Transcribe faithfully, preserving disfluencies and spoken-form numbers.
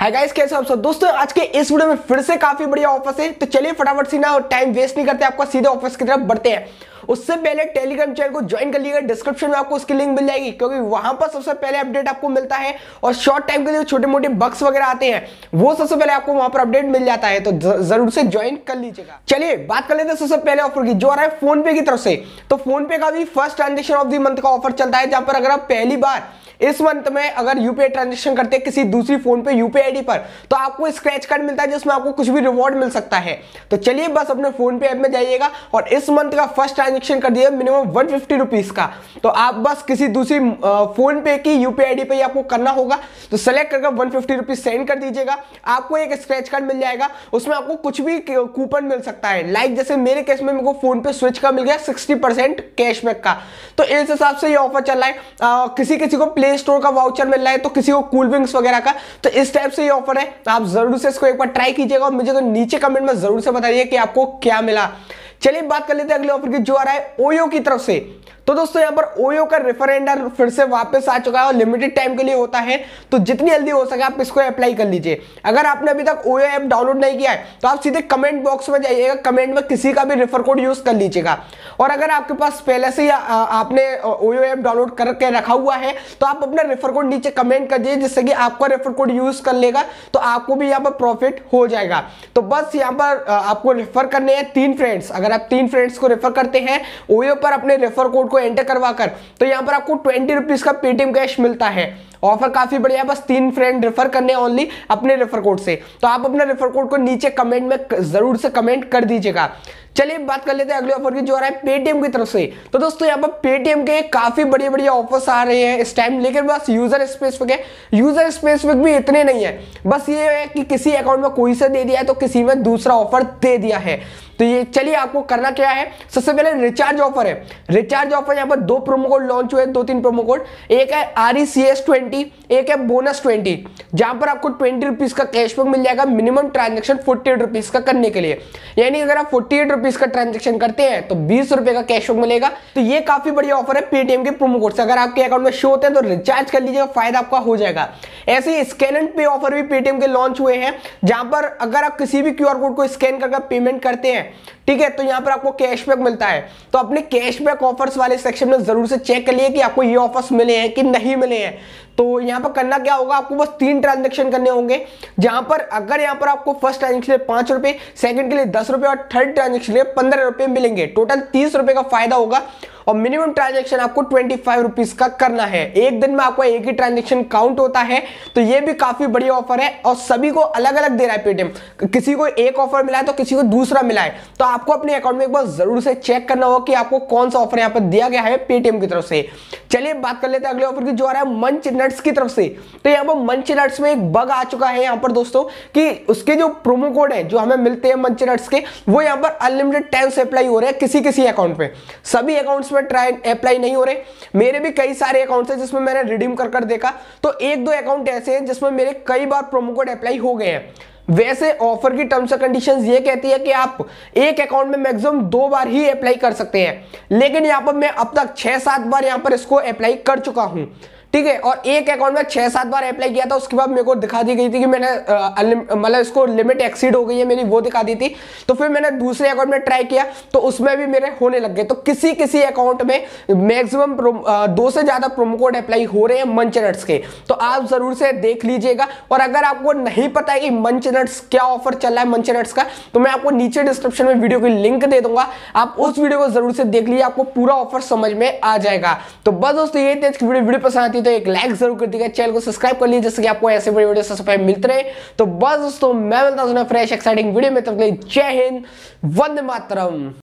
Hi guys, कैसे हो आप सब दोस्तों। आज के इस वीडियो में फिर से काफी बढ़िया ऑफर्स है, तो चलिए फटाफट से ना टाइम वेस्ट नहीं करते, आपका सीधे ऑफर्स की तरफ बढ़ते हैं। उससे पहले टेलीग्राम चैनल को ज्वाइन कर लीजिएगा, डिस्क्रिप्शन में आपको उसकी लिंक मिल जाएगी, क्योंकि वहां पर सबसे पहले अपडेट आपको मिलता है और शॉर्ट टाइम के लिए छोटे मोटे बग्स वगैरह आते हैं वो सबसे पहले आपको वहां पर अपडेट मिल जाता है, तो जरूर से ज्वाइन कर लीजिएगा। चलिए बात कर लेते हैं सबसे पहले ऑफर की, जो आ रहा है फोन पे की तरफ से। तो फोन पे का भी first transaction of the month का ऑफर चलता है, जहां पर अगर आप पहली बार इस मंथ में अगर यूपीआई ट्रांजैक्शन करते हैं किसी दूसरी फोन पे यूपीआई आईडी पर, तो आपको स्क्रैच कार्ड मिलता है जिसमें आपको कुछ भी रिवॉर्ड मिल सकता है। तो चलिए बस अपने फोन पे ऐप में जाइएगा और इस मंथ का फर्स्ट ट्रांजैक्शन कर दिया मिनिमम वन फिफ्टी रुपीज का। तो आप बस किसी दूसरी फोन पे की यूपीआई आईडी पे आपको करना होगा, तो सेलेक्ट करके वन फिफ्टी रुपीज सेंड कर दीजिएगा, आपको एक स्क्रैच कार्ड मिल जाएगा, उसमें आपको कुछ भी कूपन मिल सकता है। लाइक जैसे मेरे केस में मेरे को फोन पे स्विच का मिल गया सिक्सटी परसेंट कैशबैक का, तो इस हिसाब से ये ऑफर चल रहा है। आ, किसी किसी को प्ले स्टोर का वाउचर मिल रहा है, तो किसी को कूल ड्रिंक्स वगैरह का, तो इस टाइप से ये ऑफर है। आप जरूर से इसको एक बार ट्राई कीजिएगा और मुझे तो नीचे कमेंट में जरूर से बताइए कि आपको क्या मिला। चलिए बात कर लेते हैं अगले ऑफर की, जो आ रहा है ओयो की तरफ से। तो दोस्तों यहाँ पर ओयो का रेफरेंडर फिर से वापस आ चुका है और लिमिटेड टाइम के लिए होता है, तो जितनी जल्दी हो सके आप इसको अप्लाई कर लीजिए। अगर आपने अभी तक ओयो ऐप डाउनलोड नहीं किया है तो आप सीधे कमेंट बॉक्स में जाइएगा, कमेंट में किसी का भी रेफर कोड यूज कर लीजिएगा। और अगर आपके पास पहले से ही आपने ओयो ऐप डाउनलोड करके रखा हुआ है तो आप अपना रेफर कोड नीचे कमेंट कर दीजिए, जिससे कि आपका रेफर कोड यूज कर लेगा तो आपको भी यहाँ पर प्रॉफिट हो जाएगा। तो बस यहाँ पर आपको रेफर करने हैं तीन फ्रेंड्स। अगर आप तीन फ्रेंड्स को रेफर करते हैं ओयो पर अपने रेफर कोड को एंटर करवाकर, तो यहाँ पर आपको ट्वेंटी रुपीज का पेटीएम कैश मिलता है। ऑफर काफी बढ़िया है, बस तीन फ्रेंड रेफर करने ओनली अपने रेफर कोड से। तो आप अपने रेफर कोड को नीचे कमेंट में जरूर से कमेंट कर दीजिएगा। चलिए बात कर लेते हैं अगले ऑफर की, जो आ रहा है पेटीएम की तरफ से। तो दोस्तों यहाँ पर पेटीएम के काफी बढ़िया बढ़िया ऑफर्स आ रहे हैं इस टाइम, लेकिन बस यूजर स्पेसिफिक है। यूजर स्पेसिफिक भी इतने नहीं है, बस ये है कि किसी अकाउंट में कोई से दे दिया है तो किसी में दूसरा ऑफर दे दिया है। तो ये चलिए आपको करना क्या है, सबसे पहले रिचार्ज ऑफर है। रिचार्ज ऑफर यहाँ पर दो प्रोमो कोड लॉन्च हुए, दो तीन प्रोमो कोड, एक है R E C S twenty, एक है बोनस ट्वेंटी, जहां पर आपको ट्वेंटी रुपीज का कैशबैक मिल जाएगा minimum transaction forty eight rupees का करने के लिए। यानी अगर आप फोर्टी एट रुपीज का ट्रांजेक्शन करते हैं तो बीस रुपए का कैशबैक मिलेगा। तो ये काफी बढ़िया ऑफर है पेटीएम के प्रोमो कोड से। अगर आपके अकाउंट में शो होते हैं तो रिचार्ज कर लीजिएगा, फायदा आपका हो जाएगा। ऐसे ही स्कैन एंड पे ऑफर भी पेटीएम के लॉन्च हुए हैं, जहां पर अगर आप किसी भी क्यूआर कोड को स्कैन करके पेमेंट करते हैं, ठीक है, तो यहां पर आपको कैशबैक मिलता है। तो अपने कैशबैक ऑफर्स वाले सेक्शन में जरूर से चेक कर लिए कि आपको ये ऑफर्स मिले हैं कि नहीं मिले हैं। तो यहां पर करना क्या होगा, आपको बस तीन ट्रांजैक्शन करने होंगे, जहां पर अगर यहां पर आपको फर्स्ट ट्रांजैक्शन के लिए पांच रुपए, सेकंड के लिए दस रुपए और थर्ड ट्रांजैक्शन के लिए पंद्रह रुपए मिलेंगे। टोटल तीस रुपए का फायदा होगा और मिनिमम ट्रांजैक्शन आपको ट्वेंटी फाइव रुपीज का करना है। एक दिन में आपको एक ही ट्रांजैक्शन काउंट होता है, तो ये भी काफी बढ़िया ऑफर है और सभी को अलग अलग दे रहा है पेटीएम। किसी को एक ऑफर मिला है तो किसी को दूसरा मिला है, तो आपको अपने अकाउंट में एक बार जरूर से चेक करना होगा कि आपको कौन सा ऑफर यहाँ पर दिया गया है पेटीएम की तरफ से। चलिए बात कर लेते हैं अगले ऑफर की, जो आ रहा है मंच नट्स की तरफ से। तो यहाँ पर मंच नट्स में एक बग आ चुका है यहाँ पर दोस्तों, कि उसके जो प्रोमो कोड है जो हमें मिलते हैं मंच नट्स के, वो यहाँ पर अनलिमिटेड टाइम से अप्लाई हो रहे हैं किसी किसी अकाउंट पे। सभी अकाउंट्स में ट्राई अप्लाई नहीं हो रहे। मेरे भी कई सारे अकाउंट्स हैं जिसमें मैंने रिडीम कर कर देखा, तो एक दो अकाउंट ऐसे हैं जिसमें मेरे कई बार प्रोमो कोड अप्लाई हो गए हैं। वैसे ऑफर की टर्म्स एंड कंडीशंस ये कहती है कि आप एक अकाउंट में मैक्सिमम दो बार ही अप्लाई कर सकते हैं, लेकिन यहाँ पर मैं अब तक छह सात बार यहाँ पर इसको अप्लाई कर चुका हूं, ठीक है। और एक अकाउंट में छह सात बार अप्लाई किया था, उसके बाद मेरे को दिखा दी गई थी कि मैंने मतलब इसको लिमिट एक्सीड हो गई है मेरी, वो दिखा दी थी। तो फिर मैंने दूसरे अकाउंट में ट्राई किया तो उसमें भी मेरे होने लग गए। तो किसी किसी अकाउंट में मैक्सिमम दो से ज्यादा प्रोमो कोड अप्लाई हो रहे हैं मंच नट्स के, तो आप जरूर से देख लीजिएगा। और अगर आपको नहीं पता है कि मंच नट्स क्या ऑफर चल रहा है मंच नट्स का, तो मैं आपको नीचे डिस्क्रिप्शन में वीडियो की लिंक दे दूंगा, आप उस वीडियो को जरूर से देख लीजिए, आपको पूरा ऑफर समझ में आ जाएगा। तो बस दोस्तों ये वीडियो वीडियो पसंद आती तो एक लाइक जरूर कर दीजिएगा, चैनल को सब्सक्राइब कर लीजिए जिससे कि आपको ऐसे बड़ी वीडियो सबसे पहले मिलते रहे। तो बस दोस्तों मैं मिलता हूं फ्रेश एक्साइटिंग वीडियो में, तब तक के लिए जय हिंद, वंदे मातरम।